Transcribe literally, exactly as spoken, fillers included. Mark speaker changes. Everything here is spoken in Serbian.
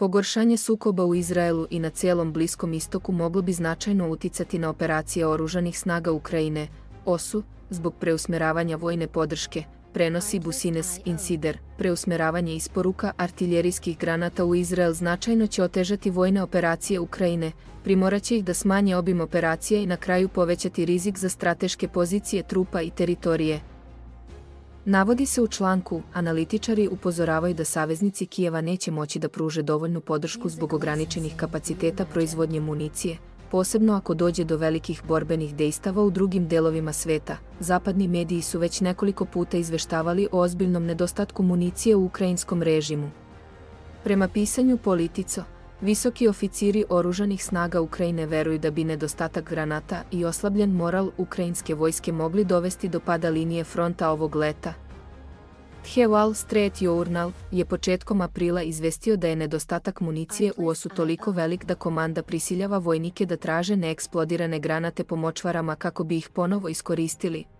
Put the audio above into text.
Speaker 1: Pogoršanje sukoba u Izraelu i na cijelom Bliskom istoku moglo bi značajno uticati na operacije oružanih snaga Ukrajine, O S U, zbog preusmeravanja vojne podrške, prenosi Business Insider. Preusmeravanje isporuka artiljerijskih granata u Izrael značajno će otežati vojne operacije Ukrajine, primoraće ih da smanje obim operacije i na kraju povećati rizik za strateške pozicije trupa i teritorije. Navodi se u članku, analitičari upozoravaju da saveznici Kijeva neće moći da pruže dovoljnu podršku zbog ograničenih kapaciteta proizvodnje municije, posebno ako dođe do velikih borbenih dejstava u drugim delovima sveta. Zapadni mediji su već nekoliko puta izveštavali o ozbiljnom nedostatku municije u ukrajinskom režimu. Prema pisanju Politico, visoki oficiri oružanih snaga Ukrajine veruju da bi nedostatak granata i oslabljen moral ukrajinske vojske mogli dovesti do pada linije fronta ovog leta. The Wall Street Journal je početkom aprila izvestio da je nedostatak municije u O S U toliko velik da komanda prisiljava vojnike da traže neeksplodirane granate po močvarama kako bi ih ponovo iskoristili.